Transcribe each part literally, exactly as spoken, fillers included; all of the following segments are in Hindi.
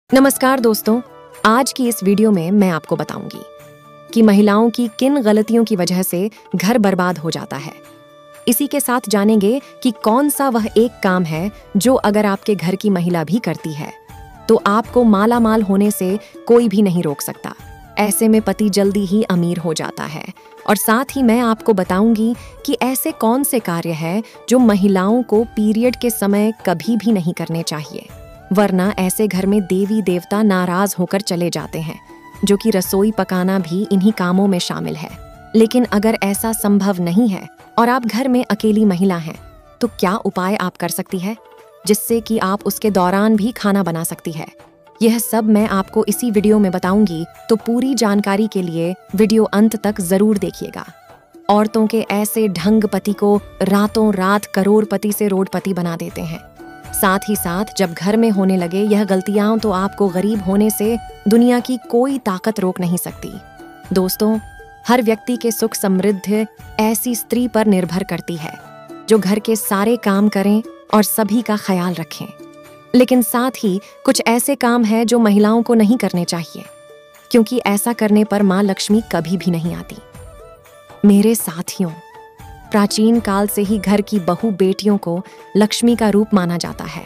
नमस्कार दोस्तों, आज की इस वीडियो में मैं आपको बताऊंगी कि महिलाओं की किन गलतियों की वजह से घर बर्बाद हो जाता है। इसी के साथ जानेंगे कि कौन सा वह एक काम है जो अगर आपके घर की महिला भी करती है तो आपको माला माल होने से कोई भी नहीं रोक सकता। ऐसे में पति जल्दी ही अमीर हो जाता है। और साथ ही मैं आपको बताऊंगी कि ऐसे कौन से कार्य हैं जो महिलाओं को पीरियड के समय कभी भी नहीं करने चाहिए, वरना ऐसे घर में देवी देवता नाराज होकर चले जाते हैं, जो कि रसोई पकाना भी इन्हीं कामों में शामिल है। लेकिन अगर ऐसा संभव नहीं है और आप घर में अकेली महिला हैं, तो क्या उपाय आप कर सकती है जिससे कि आप उसके दौरान भी खाना बना सकती है। यह सब मैं आपको इसी वीडियो में बताऊंगी, तो पूरी जानकारी के लिए वीडियो अंत तक जरूर देखिएगा। औरतों के ऐसे ढंग पति को रातों रात करोड़पति से रोडपति बना देते हैं। साथ ही साथ जब घर में होने लगे यह गलतियां, तो आपको गरीब होने से दुनिया की कोई ताकत रोक नहीं सकती। दोस्तों, हर व्यक्ति के सुख समृद्धि ऐसी स्त्री पर निर्भर करती है जो घर के सारे काम करें और सभी का ख्याल रखें। लेकिन साथ ही कुछ ऐसे काम हैं जो महिलाओं को नहीं करने चाहिए, क्योंकि ऐसा करने पर माँ लक्ष्मी कभी भी नहीं आती। मेरे साथियों, प्राचीन काल से ही घर की बहू बेटियों को लक्ष्मी का रूप माना जाता है।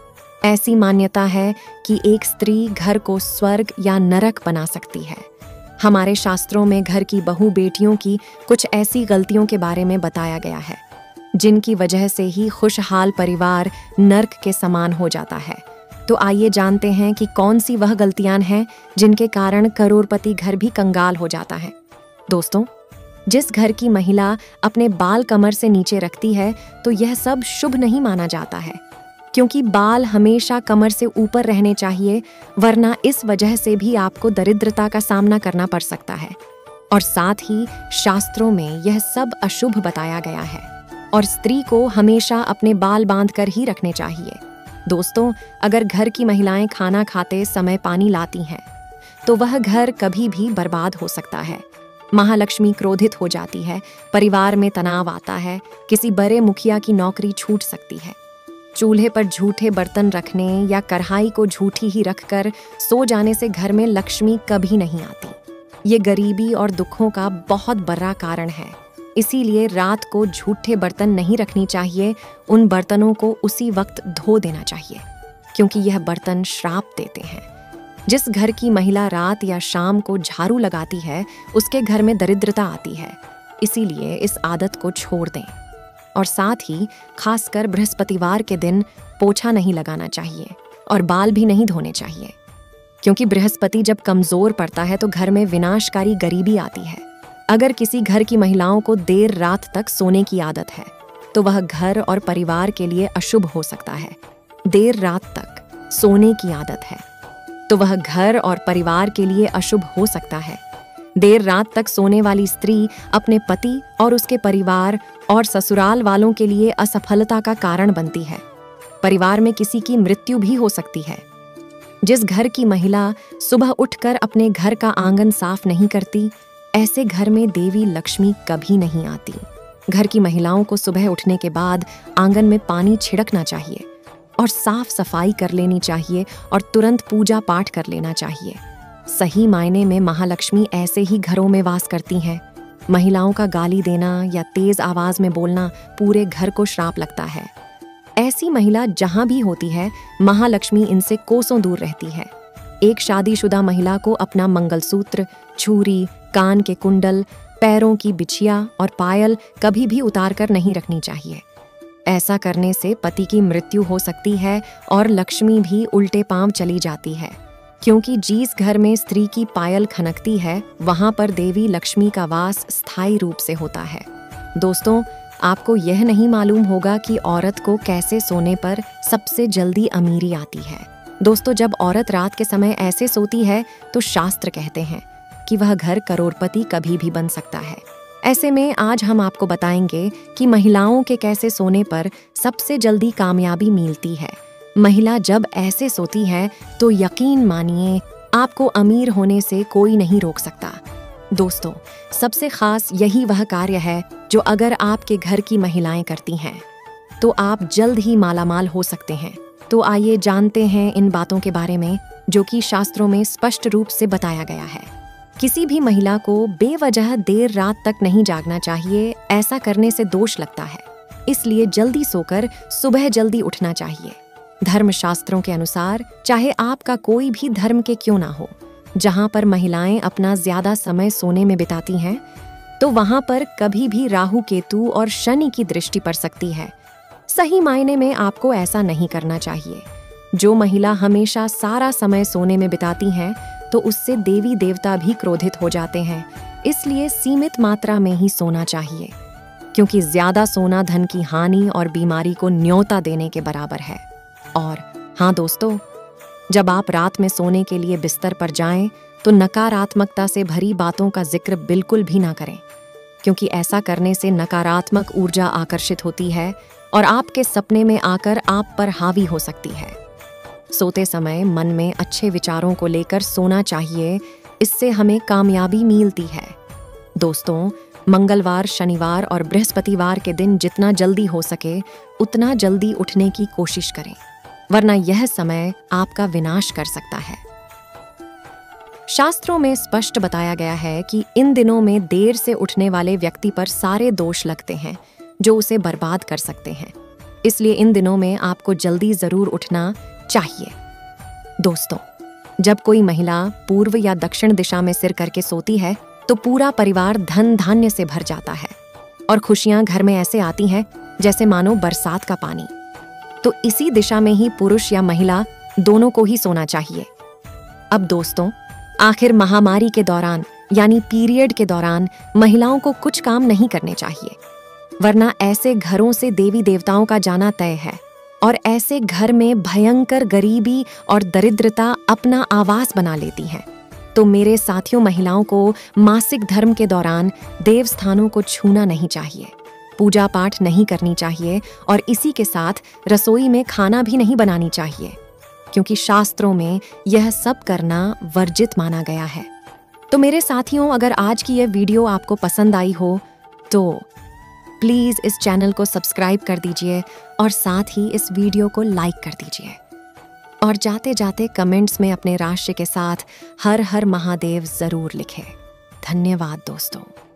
ऐसी मान्यता है कि एक स्त्री घर को स्वर्ग या नरक बना सकती है। हमारे शास्त्रों में घर की बहू बेटियों की कुछ ऐसी गलतियों के बारे में बताया गया है जिनकी वजह से ही खुशहाल परिवार नर्क के समान हो जाता है। तो आइए जानते हैं कि कौन सी वह गलतियां हैं जिनके कारण करोड़पति घर भी कंगाल हो जाता है। दोस्तों, जिस घर की महिला अपने बाल कमर से नीचे रखती है तो यह सब शुभ नहीं माना जाता है, क्योंकि बाल हमेशा कमर से ऊपर रहने चाहिए, वरना इस वजह से भी आपको दरिद्रता का सामना करना पड़ सकता है। और साथ ही शास्त्रों में यह सब अशुभ बताया गया है और स्त्री को हमेशा अपने बाल बांधकर ही रखने चाहिए। दोस्तों, अगर घर की महिलाएं खाना खाते समय पानी लाती हैं तो वह घर कभी भी बर्बाद हो सकता है। महालक्ष्मी क्रोधित हो जाती है, परिवार में तनाव आता है, किसी बड़े मुखिया की नौकरी छूट सकती है। चूल्हे पर झूठे बर्तन रखने या कढ़ाई को झूठी ही रखकर सो जाने से घर में लक्ष्मी कभी नहीं आती। ये गरीबी और दुखों का बहुत बड़ा कारण है। इसीलिए रात को झूठे बर्तन नहीं रखनी चाहिए, उन बर्तनों को उसी वक्त धो देना चाहिए, क्योंकि यह बर्तन श्राप देते हैं। जिस घर की महिला रात या शाम को झाड़ू लगाती है उसके घर में दरिद्रता आती है। इसीलिए इस आदत को छोड़ दें। और साथ ही खासकर बृहस्पतिवार के दिन पोछा नहीं लगाना चाहिए और बाल भी नहीं धोने चाहिए, क्योंकि बृहस्पति जब कमजोर पड़ता है तो घर में विनाशकारी गरीबी आती है। अगर किसी घर की महिलाओं को देर रात तक सोने की आदत है तो वह घर और परिवार के लिए अशुभ हो सकता है। देर रात तक सोने की आदत है तो वह घर और परिवार के लिए अशुभ हो सकता है। देर रात तक सोने वाली स्त्री अपने पति और उसके परिवार और ससुराल वालों के लिए असफलता का कारण बनती है। परिवार में किसी की मृत्यु भी हो सकती है। जिस घर की महिला सुबह उठकर अपने घर का आंगन साफ नहीं करती, ऐसे घर में देवी लक्ष्मी कभी नहीं आती। घर की महिलाओं को सुबह उठने के बाद आंगन में पानी छिड़कना चाहिए और साफ सफाई कर लेनी चाहिए और तुरंत पूजा पाठ कर लेना चाहिए। सही मायने में महालक्ष्मी ऐसे ही घरों में वास करती हैं। महिलाओं का गाली देना या तेज आवाज में बोलना पूरे घर को श्राप लगता है। ऐसी महिला जहां भी होती है, महालक्ष्मी इनसे कोसों दूर रहती है। एक शादीशुदा महिला को अपना मंगलसूत्र, छुरी, कान के कुंडल, पैरों की बिछिया और पायल कभी भी उतार कर नहीं रखनी चाहिए। ऐसा करने से पति की मृत्यु हो सकती है और लक्ष्मी भी उल्टे पांव चली जाती है, क्योंकि जिस घर में स्त्री की पायल खनकती है वहां पर देवी लक्ष्मी का वास स्थायी रूप से होता है। दोस्तों, आपको यह नहीं मालूम होगा कि औरत को कैसे सोने पर सबसे जल्दी अमीरी आती है। दोस्तों, जब औरत रात के समय ऐसे सोती है तो शास्त्र कहते हैं कि वह घर करोड़पति कभी भी बन सकता है। ऐसे में आज हम आपको बताएंगे कि महिलाओं के कैसे सोने पर सबसे जल्दी कामयाबी मिलती है। महिला जब ऐसे सोती है तो यकीन मानिए आपको अमीर होने से कोई नहीं रोक सकता। दोस्तों, सबसे खास यही वह कार्य है जो अगर आपके घर की महिलाएं करती हैं तो आप जल्द ही मालामाल हो सकते हैं। तो आइए जानते हैं इन बातों के बारे में जो कि शास्त्रों में स्पष्ट रूप से बताया गया है। किसी भी महिला को बेवजह देर रात तक नहीं जागना चाहिए, ऐसा करने से दोष लगता है। इसलिए जल्दी सोकर सुबह जल्दी उठना चाहिए। धर्मशास्त्रों के अनुसार चाहे आपका कोई भी धर्म के क्यों ना हो, जहां पर महिलाएं अपना ज्यादा समय सोने में बिताती हैं, तो वहां पर कभी भी राहु केतु और शनि की दृष्टि पड़ सकती है। सही मायने में आपको ऐसा नहीं करना चाहिए। जो महिला हमेशा सारा समय सोने में बिताती हैं, तो उससे देवी देवता भी क्रोधित हो जाते हैं। इसलिए सीमित मात्रा में ही सोना चाहिए, क्योंकि ज्यादा सोना धन की हानि और बीमारी को न्योता देने के बराबर है। और हाँ दोस्तों, जब आप रात में सोने के लिए बिस्तर पर जाएं, तो नकारात्मकता से भरी बातों का जिक्र बिल्कुल भी ना करें, क्योंकि ऐसा करने से नकारात्मक ऊर्जा आकर्षित होती है और आपके सपने में आकर आप पर हावी हो सकती है। सोते समय मन में अच्छे विचारों को लेकर सोना चाहिए, इससे हमें कामयाबी मिलती है। दोस्तों, मंगलवार, शनिवार और बृहस्पतिवार के दिन जितना जल्दी हो सके उतना जल्दी उठने की कोशिश करें, वरना यह समय आपका विनाश कर सकता है। शास्त्रों में स्पष्ट बताया गया है कि इन दिनों में देर से उठने वाले व्यक्ति पर सारे दोष लगते हैं जो उसे बर्बाद कर सकते हैं। इसलिए इन दिनों में आपको जल्दी जरूर उठना चाहिए। दोस्तों, जब कोई महिला पूर्व या दक्षिण दिशा में सिर करके सोती है, तो पूरा परिवार धन धान्य से भर जाता है और खुशियां घर में ऐसे आती हैं जैसे मानो बरसात का पानी। तो इसी दिशा में ही पुरुष या महिला दोनों को ही सोना चाहिए। अब दोस्तों, आखिर महामारी के दौरान यानी पीरियड के दौरान महिलाओं को कुछ काम नहीं करने चाहिए, वरना ऐसे घरों से देवी देवताओं का जाना तय है और ऐसे घर में भयंकर गरीबी और दरिद्रता अपना आवास बना लेती हैं। तो मेरे साथियों, महिलाओं को मासिक धर्म के दौरान देव स्थानों को छूना नहीं चाहिए, पूजा पाठ नहीं करनी चाहिए और इसी के साथ रसोई में खाना भी नहीं बनानी चाहिए, क्योंकि शास्त्रों में यह सब करना वर्जित माना गया है। तो मेरे साथियों, अगर आज की यह वीडियो आपको पसंद आई हो तो प्लीज़ इस चैनल को सब्सक्राइब कर दीजिए और साथ ही इस वीडियो को लाइक कर दीजिए। और जाते जाते कमेंट्स में अपने राशि के साथ हर हर महादेव ज़रूर लिखें। धन्यवाद दोस्तों।